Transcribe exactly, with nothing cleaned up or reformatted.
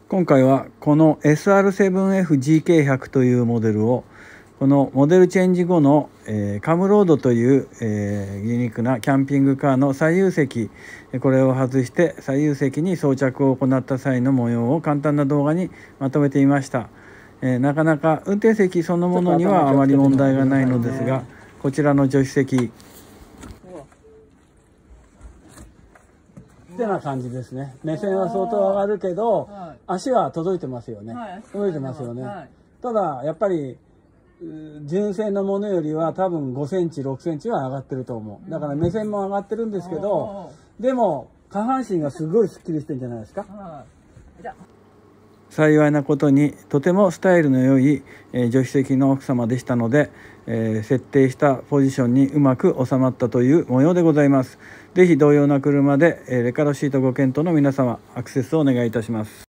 今回はこの エスアールセブンエフジーケーひゃく というモデルをこのモデルチェンジ後の、えー、カムロードという、えー、ユニークなキャンピングカーの左右席、これを外して左右席に装着を行った際の模様を簡単な動画にまとめてみました。えー、なかなか運転席そのものにはあまり問題がないのですが、こちらの助手席ってな感じですね。目線は相当上がるけど、はい、足は届いてますよね、はい、届いてますよね、はい、ただやっぱり純正のものよりは多分ごセンチろくセンチは上がってると思う。だから目線も上がってるんですけど、でも下半身がすごいスッキリしてるんじゃないですか。幸いなことにとてもスタイルの良い、えー、助手席の奥様でしたので、えー、設定したポジションにうまく収まったという模様でございます。是非同様な車で、えー、レカロシートご検討の皆様アクセスをお願いいたします。